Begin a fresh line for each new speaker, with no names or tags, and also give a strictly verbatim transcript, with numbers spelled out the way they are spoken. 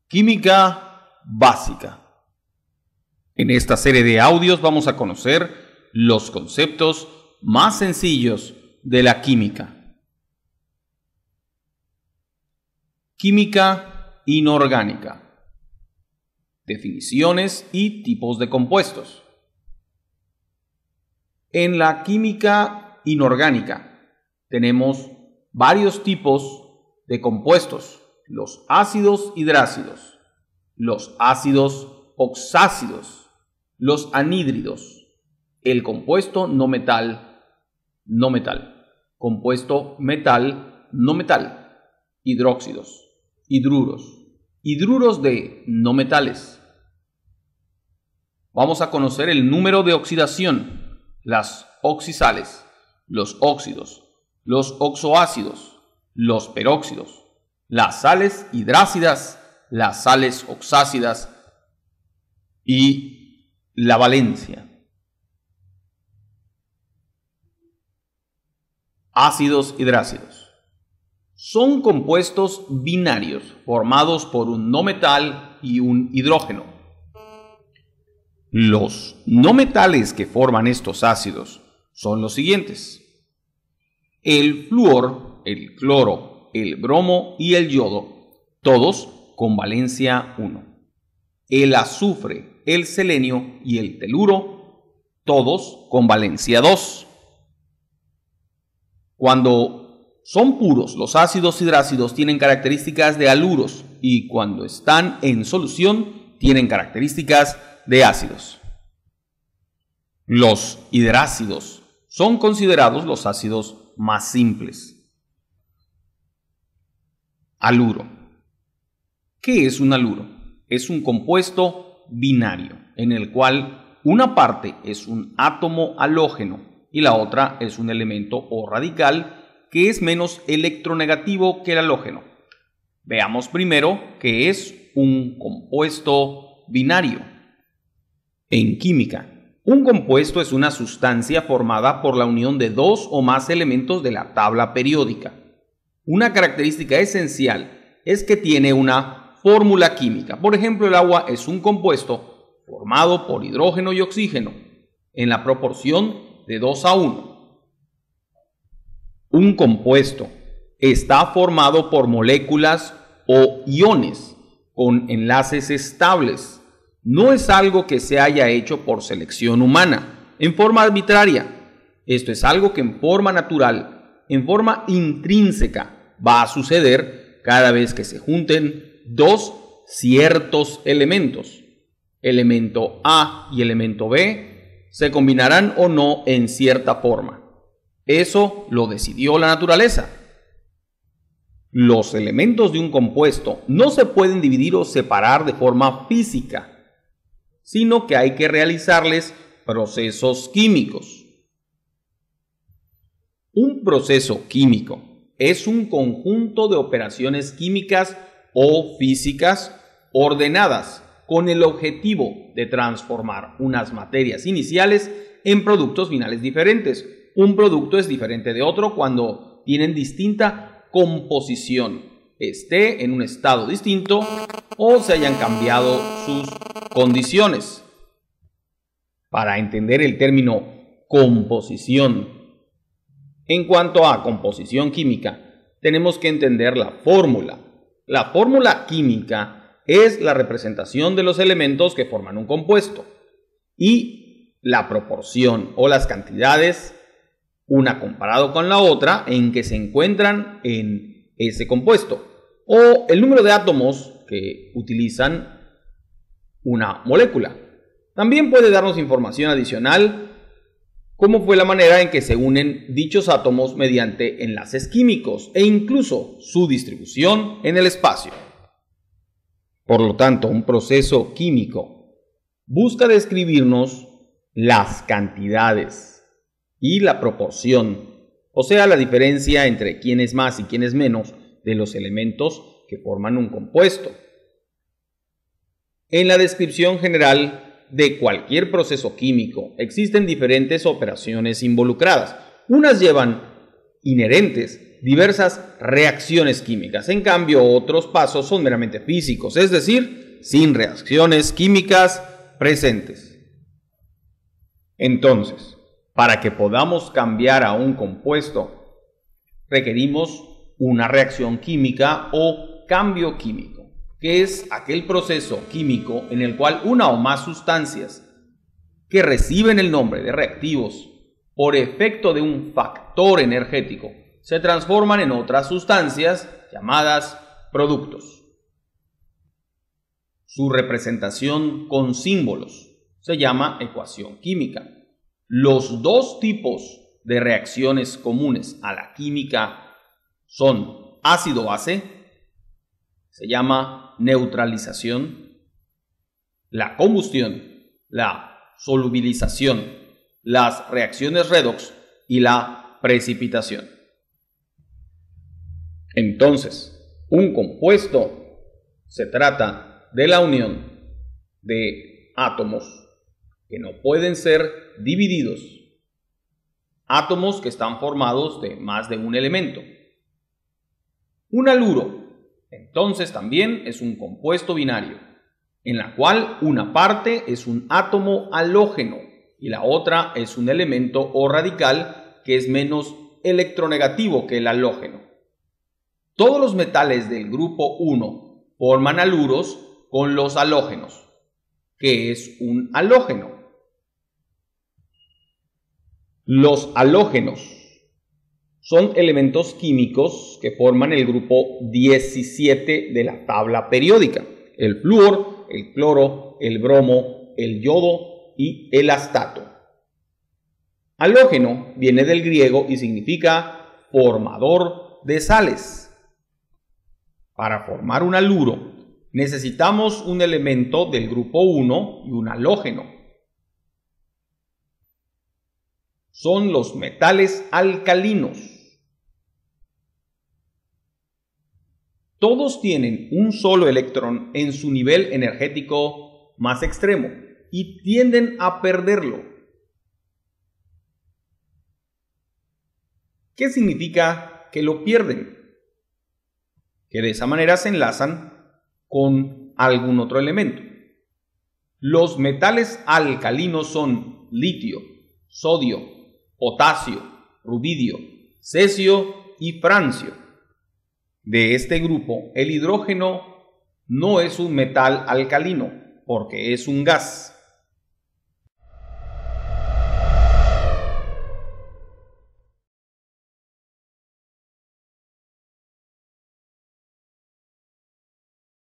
Química básica. En esta serie de audios vamos a conocer los conceptos más sencillos de la química. Química inorgánica. Definiciones y tipos de compuestos. En la química inorgánica tenemos varios tipos de compuestos. Los ácidos hidrácidos, los ácidos oxácidos, los anhídridos, el compuesto no metal, no metal, compuesto metal, no metal, hidróxidos, hidruros, hidruros de no metales. Vamos a conocer el número de oxidación, las oxisales, los óxidos, los oxoácidos, los peróxidos, las sales hidrácidas, las sales oxácidas y la valencia. Ácidos hidrácidos. Son compuestos binarios formados por un no metal y un hidrógeno. Los no metales que forman estos ácidos son los siguientes: el flúor, el cloro, el bromo y el yodo, todos con valencia uno. El azufre, el selenio y el teluro, todos con valencia dos. Cuando son puros, los ácidos hidrácidos tienen características de haluros y cuando están en solución tienen características de ácidos. Los hidrácidos son considerados los ácidos más simples. Haluro. ¿Qué es un haluro? Es un compuesto binario en el cual una parte es un átomo halógeno y la otra es un elemento o radical que es menos electronegativo que el halógeno. Veamos primero qué es un compuesto binario. En química, un compuesto es una sustancia formada por la unión de dos o más elementos de la tabla periódica. Una característica esencial es que tiene una fórmula química. Por ejemplo, el agua es un compuesto formado por hidrógeno y oxígeno en la proporción de dos a uno. Un compuesto está formado por moléculas o iones con enlaces estables. No es algo que se haya hecho por selección humana, en forma arbitraria. Esto es algo que en forma natural, en forma intrínseca, va a suceder cada vez que se junten dos ciertos elementos. Elemento A y elemento B se combinarán o no en cierta forma. Eso lo decidió la naturaleza. Los elementos de un compuesto no se pueden dividir o separar de forma física, sino que hay que realizarles procesos químicos. Un proceso químico es un conjunto de operaciones químicas o físicas ordenadas con el objetivo de transformar unas materias iniciales en productos finales diferentes. Un producto es diferente de otro cuando tienen distinta composición, esté en un estado distinto o se hayan cambiado sus condiciones. Para entender el término composición, en cuanto a composición química, tenemos que entender la fórmula. La fórmula química es la representación de los elementos que forman un compuesto y la proporción o las cantidades, una comparado con la otra, en que se encuentran en ese compuesto, o el número de átomos que utilizan una molécula. También puede darnos información adicional cómo fue la manera en que se unen dichos átomos mediante enlaces químicos e incluso su distribución en el espacio. Por lo tanto, un proceso químico busca describirnos las cantidades y la proporción, o sea, la diferencia entre quién es más y quién es menos de los elementos que forman un compuesto. En la descripción general de cualquier proceso químico existen diferentes operaciones involucradas. Unas llevan inherentes diversas reacciones químicas. En cambio, otros pasos son meramente físicos, es decir, sin reacciones químicas presentes. Entonces, para que podamos cambiar a un compuesto, requerimos una reacción química o cambio químico, que es aquel proceso químico en el cual una o más sustancias que reciben el nombre de reactivos por efecto de un factor energético se transforman en otras sustancias llamadas productos. Su representación con símbolos se llama ecuación química. Los dos tipos de reacciones comunes a la química son ácido-base, se llama neutralización, la combustión, la solubilización, las reacciones redox y la precipitación. Entonces, un compuesto se trata de la unión de átomos que no pueden ser divididos, átomos que están formados de más de un elemento. Un haluro, entonces, también es un compuesto binario, en la cual una parte es un átomo halógeno y la otra es un elemento o radical que es menos electronegativo que el halógeno. Todos los metales del grupo uno forman haluros con los halógenos, que es un halógeno. Los halógenos son elementos químicos que forman el grupo diecisiete de la tabla periódica: el flúor, el cloro, el bromo, el yodo y el astato. Halógeno viene del griego y significa formador de sales. Para formar un haluro necesitamos un elemento del grupo uno y un halógeno. Son los metales alcalinos. Todos tienen un solo electrón en su nivel energético más extremo y tienden a perderlo. ¿Qué significa que lo pierden? Que de esa manera se enlazan con algún otro elemento. Los metales alcalinos son litio, sodio, potasio, rubidio, cesio y francio. De este grupo, el hidrógeno no es un metal alcalino porque es un gas.